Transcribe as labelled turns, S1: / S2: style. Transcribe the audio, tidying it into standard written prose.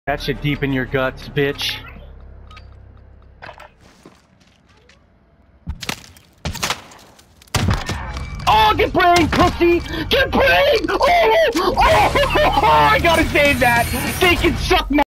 S1: That shit deep in your guts, bitch. Oh, get brain, pussy! Get brain! Oh, I gotta save that! They can suck my